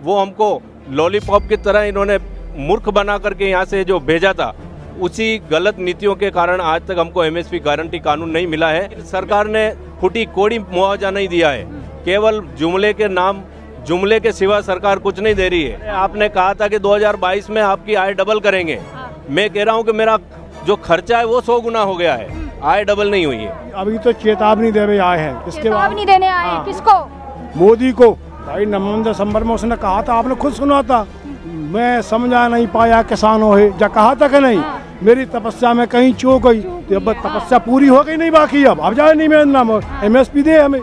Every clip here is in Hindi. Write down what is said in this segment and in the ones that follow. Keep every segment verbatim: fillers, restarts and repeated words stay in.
वो हमको लॉलीपॉप की तरह इन्होंने मूर्ख बना करके यहाँ से जो भेजा था, उसी गलत नीतियों के कारण आज तक हमको एमएसपी गारंटी कानून नहीं मिला है। सरकार ने फूटी कोड़ी मुआवजा नहीं दिया है, केवल जुमले के नाम, जुमले के सिवा सरकार कुछ नहीं दे रही है। आपने कहा था कि दो हज़ार बाईस में आपकी आय डबल करेंगे, मैं कह रहा हूँ कि मेरा जो खर्चा है वो सौ गुना हो गया है, आय डबल नहीं हुई है। अभी तो चेतावनी देने आए हैं, इसके बाद चेतावनी देने आए हैं। किसको? मोदी को। भाई नवंबर दिसंबर में उसने कहा था, आपने खुद सुना था, मैं समझा नहीं पाया किसानों है, जा कहा था कि नहीं, मेरी तपस्या में कहीं चूक गई, तो अब तपस्या पूरी हो गई नहीं, बाकी अब अब जाए नहीं मेरा नाम एमएसपी दे हमें।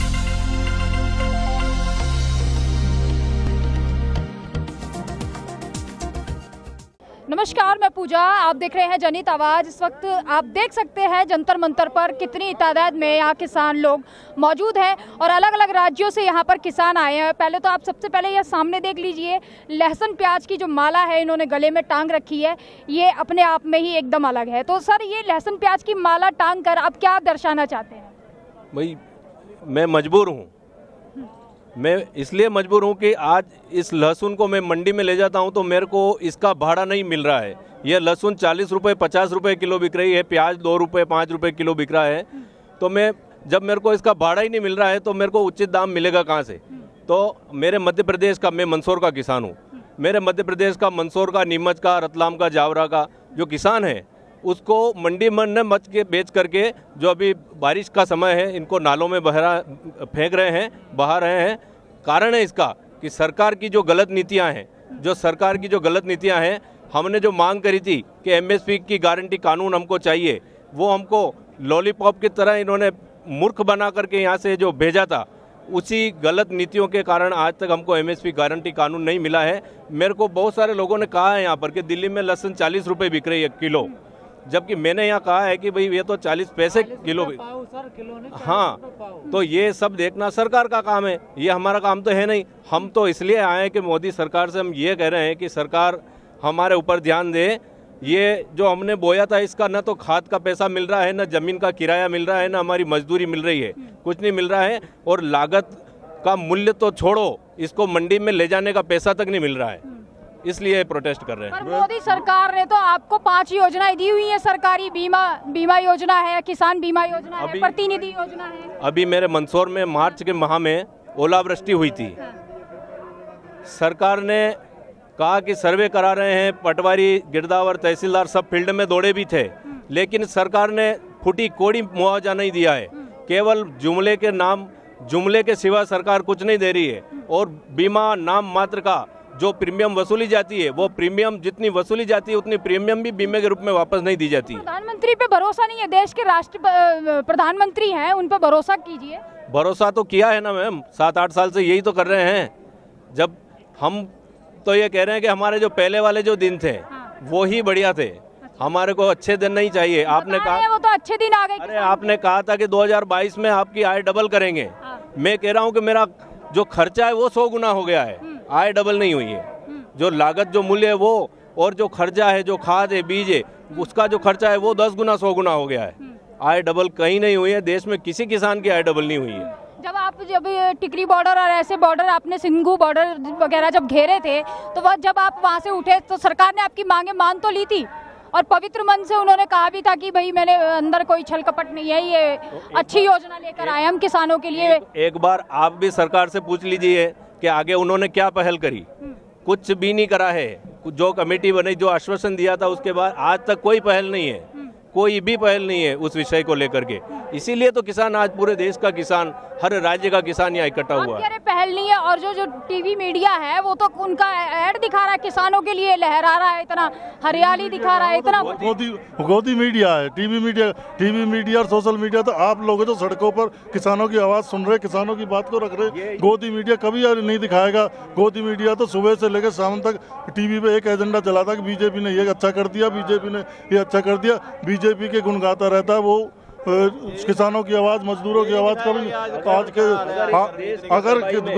नमस्कार, मैं पूजा, आप देख रहे हैं जनहित आवाज। इस वक्त आप देख सकते हैं जंतर मंतर पर कितनी तादाद में यहाँ किसान लोग मौजूद हैं और अलग अलग राज्यों से यहाँ पर किसान आए हैं। पहले तो आप सबसे पहले यह सामने देख लीजिए, लहसुन प्याज की जो माला है इन्होंने गले में टांग रखी है, ये अपने आप में ही एकदम अलग है। तो सर, ये लहसुन प्याज की माला टांग कर आप क्या दर्शाना चाहते हैं? भाई मैं मजबूर हूँ, मैं इसलिए मजबूर हूँ कि आज इस लहसुन को मैं मंडी में ले जाता हूँ तो मेरे को इसका भाड़ा नहीं मिल रहा है। यह लहसुन चालीस रुपये पचास रुपये किलो बिक रही है, प्याज दो रुपये पाँच रुपये किलो बिक रहा है। तो मैं जब मेरे को इसका भाड़ा ही नहीं मिल रहा है तो मेरे को उचित दाम मिलेगा कहाँ से? तो मेरे मध्य प्रदेश का, मैं मंदसौर का किसान हूँ, मेरे मध्य प्रदेश का मंदसौर का, नीमच का, रतलाम का, जावरा का जो किसान है उसको मंडी में न मच के बेच करके, जो अभी बारिश का समय है इनको नालों में बहरा फेंक रहे हैं, बहा रहे हैं। कारण है इसका कि सरकार की जो गलत नीतियां हैं, जो सरकार की जो गलत नीतियां हैं, हमने जो मांग करी थी कि एमएसपी की गारंटी कानून हमको चाहिए, वो हमको लॉलीपॉप की तरह इन्होंने मूर्ख बना करके यहाँ से जो भेजा था, उसी गलत नीतियों के कारण आज तक हमको एमएसपी गारंटी कानून नहीं मिला है। मेरे को बहुत सारे लोगों ने कहा है यहाँ पर कि दिल्ली में लहसुन चालीस रुपये बिक रही है किलो, जबकि मैंने यहाँ कहा है कि भाई ये तो चालीस पैसे किलो। हाँ, तो ये सब देखना सरकार का काम है, ये हमारा काम तो है नहीं। हम तो इसलिए आए हैं कि मोदी सरकार से हम ये कह रहे हैं कि सरकार हमारे ऊपर ध्यान दे। ये जो हमने बोया था इसका न तो खाद का पैसा मिल रहा है, न जमीन का किराया मिल रहा है, न हमारी मजदूरी मिल रही है, कुछ नहीं मिल रहा है। और लागत का मूल्य तो छोड़ो, इसको मंडी में ले जाने का पैसा तक नहीं मिल रहा है, इसलिए प्रोटेस्ट कर रहे हैं। पर मोदी सरकार ने तो आपको पांच योजनाएं दी हुई है सरकारी, बीमा बीमा योजना है, किसान बीमा योजना है, प्रतिनिधि योजना है। अभी मेरे मंदसौर में मार्च के माह में ओलावृष्टि हुई थी, सरकार ने कहा कि सर्वे करा रहे हैं, पटवारी, गिरदावर, तहसीलदार सब फील्ड में दौड़े भी थे, लेकिन सरकार ने फूटी कोड़ी मुआवजा नहीं दिया है, केवल जुमले के नाम, जुमले के सिवा सरकार कुछ नहीं दे रही है। और बीमा नाम मात्र का जो प्रीमियम वसूली जाती है, वो प्रीमियम जितनी वसूली जाती है उतनी प्रीमियम भी बीमे के रूप में वापस नहीं दी जाती है। प्रधानमंत्री पे भरोसा नहीं है, देश के राष्ट्र प्रधानमंत्री हैं, उन पे भरोसा कीजिए। भरोसा तो किया है ना मैम, सात आठ साल से यही तो कर रहे हैं। जब हम तो ये कह रहे हैं कि हमारे जो पहले वाले जो दिन थे वो ही बढ़िया थे, हमारे को अच्छे दिन नहीं चाहिए। आपने कहा वो तो अच्छे दिन आ गए। अरे आपने कहा था कि दो हज़ार बाईस में आपकी आय डबल करेंगे, मैं कह रहा हूँ कि मेरा जो खर्चा है वो सौ गुना हो गया है, आय डबल नहीं हुई है। जो लागत, जो मूल्य है वो, और जो खर्चा है, जो खाद है, बीज है, उसका जो खर्चा है वो दस गुना सौ गुना हो गया है। आय डबल कहीं नहीं हुई है, देश में किसी किसान की आय डबल नहीं हुई है। जब आप जब टिकरी बॉर्डर और ऐसे बॉर्डर, आपने सिंघू बॉर्डर वगैरह जब घेरे थे, तो वह जब आप वहाँ से उठे तो सरकार ने आपकी मांगे मान तो ली थी और पवित्र मन से उन्होंने कहा भी था कि भाई मैंने अंदर कोई छल कपट नहीं है, ये अच्छी योजना लेकर आए हम किसानों के लिए। एक बार आप भी सरकार से पूछ लीजिए कि आगे उन्होंने क्या पहल करी, कुछ भी नहीं करा है। जो कमेटी बनी, जो आश्वासन दिया था, उसके बाद आज तक कोई पहल नहीं है, कोई भी पहल नहीं है उस विषय को लेकर के। इसीलिए तो किसान, आज पूरे देश का किसान, हर राज्य का किसान यहाँ इकट्ठा हुआ है। पहल नहीं है, और जो जो टीवी मीडिया है वो तो उनका ऐड दिखा रहा है, किसानों के लिए लहरा रहा है, इतना हरियाली दिखा रहा है, इतना गोदी गोदी मीडिया है। टीवी मीडिया टीवी मीडिया और सोशल मीडिया तो आप लोग जो सड़कों पर किसानों की आवाज़ सुन रहे, किसानों की बात को रख रहे। गोदी मीडिया कभी नहीं दिखाएगा। गोदी मीडिया तो सुबह से लेकर शाम तक टीवी पे एक एजेंडा चलाता कि बीजेपी ने ये अच्छा कर दिया, बीजेपी ने ये अच्छा कर दिया, बीजेपी के गुण गाता रहता है। वो किसानों की आवाज़, मजदूरों की आवाज़ कभी आज के, अगर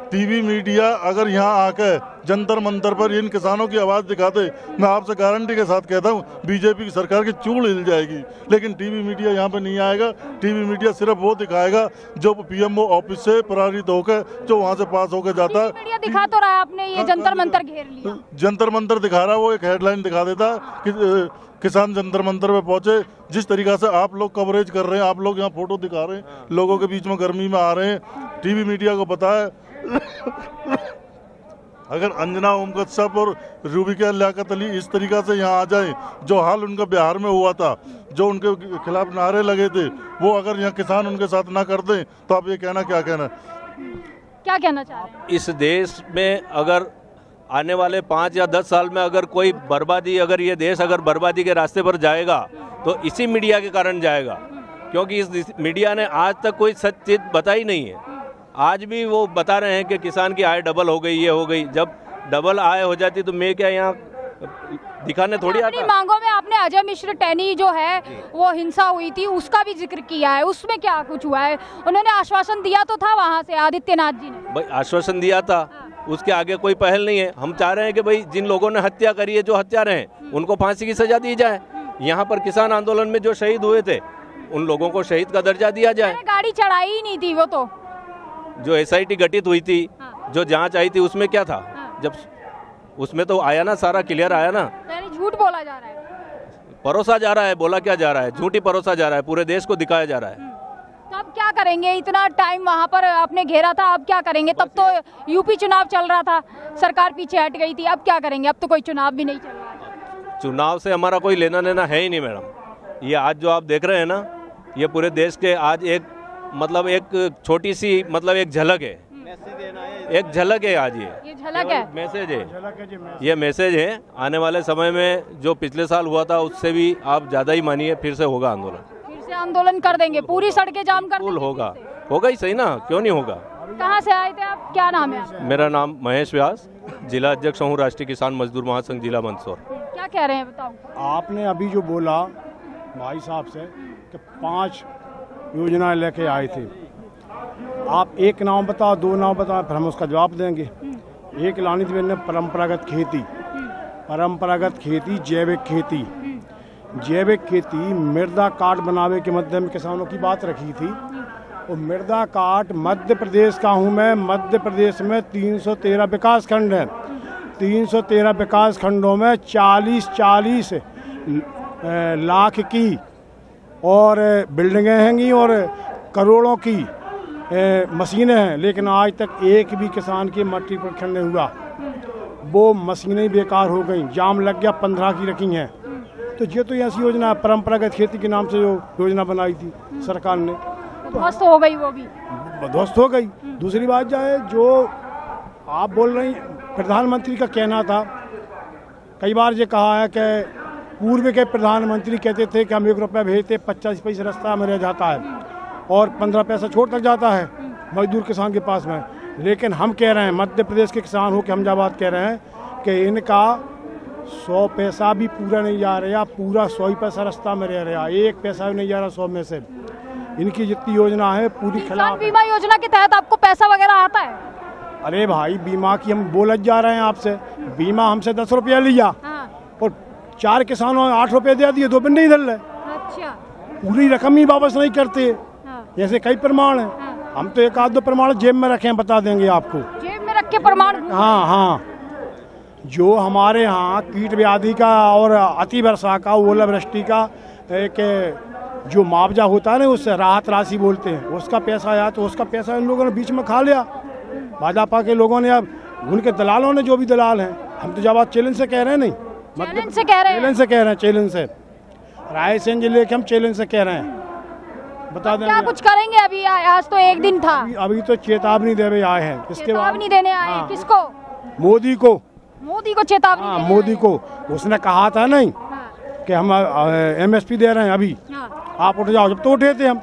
टीवी मीडिया अगर यहाँ आकर जंतर मंतर पर इन किसानों की आवाज़ दिखाते, मैं आपसे गारंटी के साथ कहता हूँ बीजेपी की सरकार की चूड़ हिल जाएगी। लेकिन टीवी मीडिया यहाँ पे नहीं आएगा। टीवी मीडिया सिर्फ वो दिखाएगा जो पीएमओ ऑफिस से प्रसारित होकर, जो वहाँ से पास होकर जाता है। मीडिया दिखा तो रहा है, आपने ये जंतर मंतर घेर लिया। जंतर मंतर दिखा रहा है, वो एक हेडलाइन दिखा देता कि किसान जंतर मंतर पे पहुंचे। जिस तरीका से आप लोग कवरेज कर रहे हैं, आप लोग यहाँ फोटो दिखा रहे हैं, लोगों के बीच में गर्मी में आ रहे हैं, टीवी मीडिया को पता है अगर अंजना ओम कश्यप और रूबिका लियाकत अली इस तरीका से यहाँ आ जाए, जो हाल उनका बिहार में हुआ था, जो उनके खिलाफ नारे लगे थे, वो अगर यहाँ किसान उनके साथ ना कर दें तो आप ये कहना क्या कहना क्या कहना चाह रहे हैं? इस देश में अगर आने वाले पाँच या दस साल में अगर कोई बर्बादी, अगर ये देश अगर बर्बादी के रास्ते पर जाएगा तो इसी मीडिया के कारण जाएगा, क्योंकि इस मीडिया ने आज तक कोई सच चीज बताई नहीं है। आज भी वो बता रहे हैं कि किसान की आय डबल हो गई, ये हो गई। जब डबल आय हो जाती तो मैं क्या यहाँ दिखाने थोड़ी आता। अपनी मांगों में आपने अजय मिश्र टैनी जो है वो हिंसा हुई थी उसका भी जिक्र किया है, उसमें क्या कुछ हुआ है? उन्होंने आश्वासन दिया तो था वहाँ से आदित्यनाथ जी ने। भाई आश्वासन दिया था, उसके आगे कोई पहल नहीं है। हम चाह रहे हैं कि भाई जिन लोगों ने हत्या करी है, जो हत्यारे हैं, उनको फांसी की सजा दी जाए। यहाँ पर किसान आंदोलन में जो शहीद हुए थे उन लोगों को शहीद का दर्जा दिया जाए। गाड़ी चढ़ाई ही नहीं थी वो तो। जो एसआईटी गठित हुई थी, हाँ। जो जांच आई थी, उसमें क्या था? हाँ। जब उसमें तो आया ना, सारा क्लियर आया ना। यानी झूठ बोला जा रहा है, परोसा जा रहा है, बोला क्या जा रहा है, झूठी परोसा जा रहा है, पूरे देश को दिखाया जा रहा है। तो अब क्या करेंगे? इतना टाइम वहाँ पर आपने घेरा था, अब क्या करेंगे? तब तो यूपी चुनाव चल रहा था, सरकार पीछे हट गई थी, अब क्या करेंगे? अब तो कोई चुनाव भी नहीं चल रहा है। चुनाव से हमारा कोई लेना देना है ही नहीं मैडम। ये आज जो आप देख रहे हैं ना, ये पूरे देश के आज एक मतलब एक छोटी सी मतलब एक झलक है, एक झलक है आज। ये ये झलक है, मैसेज है, ये मैसेज है। आने वाले समय में जो पिछले साल हुआ था उससे भी आप ज़्यादा ही मानिए, फिर से होगा आंदोलन। फिर से आंदोलन कर देंगे, पूरी सड़कें जाम कर देंगे। होगा, होगा ही सही ना, क्यों नहीं होगा। कहाँ से आए थे आप? क्या नाम है आपका? मेरा नाम महेश व्यास, जिला अध्यक्ष हूँ राष्ट्रीय किसान मजदूर महासंघ जिला मंदसौर। क्या कह रहे हैं बताओ? आपने अभी जो बोला भाई साहब से कि पांच योजनाएं लेके आए थे, आप एक नाम बताओ, दो नाम बताओ, फिर हम उसका जवाब देंगे। एक लानी थी मैंने परंपरागत खेती, परंपरागत खेती, जैविक खेती। जैविक खेती मृदा कार्ड बनावे के मध्य में किसानों की बात रखी थी। और मृदा कार्ड मध्य प्रदेश का हूँ मैं। मध्य प्रदेश में तीन सौ तेरह विकास खंड हैं। तीन सौ तेरह विकास खंडों में चालीस चालीस लाख की और बिल्डिंगें हैंगी और करोड़ों की ए, मशीनें हैं, लेकिन आज तक एक भी किसान की मट्टी परीक्षण नहीं हुआ। वो मशीनें बेकार हो गई, जाम लग गया, पंद्रह की रखी हैं। तो ये तो ऐसी योजना परंपरागत खेती के नाम से जो योजना बनाई थी सरकार ने, तो ध्वस्त हो गई, वो भी ध्वस्त हो गई। दूसरी बात जाए, जो आप बोल रही, प्रधानमंत्री का कहना था, कई बार ये कहा है कि पूर्व के प्रधानमंत्री कहते थे कि हम एक रुपया भेजते, पचास पैसे रास्ता में रह जाता है और पंद्रह पैसा छोड़ तक जाता है मजदूर किसान के पास में। लेकिन हम कह रहे हैं, मध्य प्रदेश के किसान हो के हम जब बात कह रहे हैं कि इनका सौ पैसा भी पूरा नहीं जा रहा, पूरा सौ ही पैसा रास्ता में रह रहा, एक पैसा भी नहीं जा रहा सौ में से। इनकी जितनी योजना है पूरी खिलाफ। बीमा योजना के तहत आपको पैसा वगैरह आता है? अरे भाई, बीमा की हम बोलत जा रहे हैं आपसे। बीमा हमसे दस रुपया लिया और चार किसानों ने आठ रुपये दे दिए, दो बिंदे इधर ले। अच्छा, पूरी रकम ही वापस नहीं करते। हाँ। ऐसे कई प्रमाण हैं। हाँ। हम तो एक आध दो प्रमाण जेब में रखे हैं, बता देंगे आपको। जेब में रख के प्रमाण? हाँ हाँ। जो हमारे यहाँ कीट व्याधि का और अति वर्षा का, ओलावृष्टि का एक जो मुआवजा होता है ना, उससे राहत राशि बोलते हैं, उसका पैसा आया, तो उसका पैसा इन लोगों ने बीच में खा लिया। भाजपा के लोगों ने, अब उनके दलालों ने, जो भी दलाल हैं, हम तो जब चैलेंज से कह रहे हैं, नहीं चैलेंज से कह रहे हैं, चैलेंज से कह रहे हैं, चैलेंज से रायसेन जिले के हम चैलेंज से कह रहे हैं। बता दें क्या कुछ करेंगे? अभी आज तो एक दिन था, अभी, अभी तो चेतावनी देने आए हैं। इसके बाद चेतावनी देने आए हैं। किसको? मोदी को। मोदी को चेतावनी? हाँ, मोदी को। उसने कहा था नहीं कि हम एमएसपी दे रहे हैं, अभी आप उठ जाओ, जब तो उठे थे हम।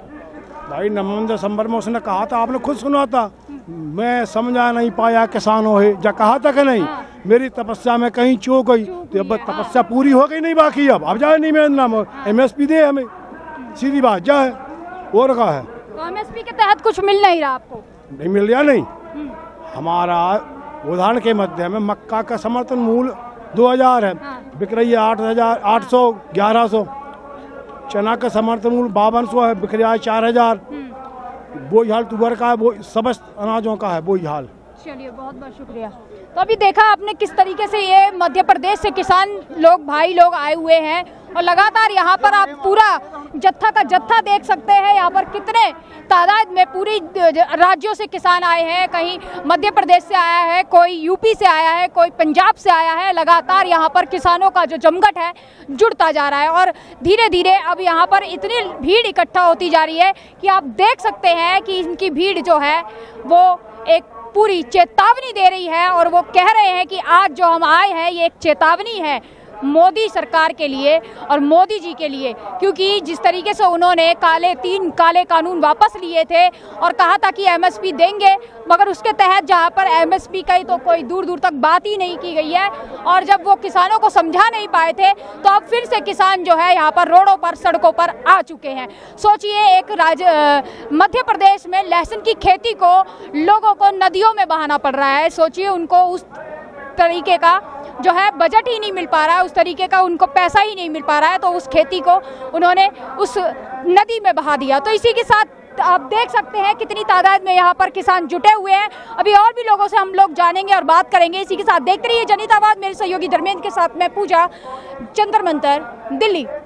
भाई नवंबर दिसंबर में उसने कहा था, आपने खुद सुना था, मैं समझा नहीं पाया किसानों है, जब कहा था कि नहीं, मेरी तपस्या में कहीं चूक गई, तो अब तपस्या पूरी हो गई नहीं, बाकी अब अब जाए नहीं, मेरा नाम एमएसपी दे हमें, सीधी बात जाए। और कहा है तो एमएसपी के तहत कुछ मिल नहीं रहा आपको? नहीं मिल रहा, नहीं हमारा उदाहरण के मध्य में मक्का का समर्थन मूल्य दो हजार है, बिक रही है आठ हजार आठ सौ ग्यारह सौ। चना का समर्थन मूल्य बावन सौ है, बिक रहा है चार हजार। वही हाल तुअर का है, वो समस्त अनाजों का है वही हाल। चलिए, बहुत बहुत शुक्रिया। तो अभी देखा आपने किस तरीके से ये मध्य प्रदेश से किसान लोग भाई लोग आए हुए हैं और लगातार यहाँ पर आप पूरा जत्था का जत्था देख सकते हैं। यहाँ पर कितने तादाद में पूरी राज्यों से किसान आए हैं, कहीं मध्य प्रदेश से आया है, कोई यूपी से आया है, कोई पंजाब से आया है। लगातार यहाँ पर किसानों का जो जमघट है जुड़ता जा रहा है और धीरे धीरे अब यहाँ पर इतनी भीड़ इकट्ठा होती जा रही है कि आप देख सकते हैं कि इनकी भीड़ जो है वो एक पूरी चेतावनी दे रही है और वो कह रहे हैं कि आज जो हम आए हैं ये एक चेतावनी है मोदी सरकार के लिए और मोदी जी के लिए, क्योंकि जिस तरीके से उन्होंने काले तीन काले कानून वापस लिए थे और कहा था कि एमएसपी देंगे, मगर उसके तहत जहां पर एमएसपी का ही तो कोई दूर दूर तक बात ही नहीं की गई है और जब वो किसानों को समझा नहीं पाए थे तो अब फिर से किसान जो है यहाँ पर रोडों पर सड़कों पर आ चुके हैं। सोचिए, एक राज्य मध्य प्रदेश में लहसुन की खेती को लोगों को नदियों में बहाना पड़ रहा है। सोचिए, उनको उस तरीके का जो है बजट ही नहीं मिल पा रहा है, उस तरीके का उनको पैसा ही नहीं मिल पा रहा है, तो उस खेती को उन्होंने उस नदी में बहा दिया। तो इसी के साथ आप देख सकते हैं कितनी तादाद में यहाँ पर किसान जुटे हुए हैं। अभी और भी लोगों से हम लोग जानेंगे और बात करेंगे। इसी के साथ देखते रहिए जनहित आवाज़। मेरे सहयोगी धर्मेंद्र के साथ मैं पूजा, जंतर मंतर, दिल्ली।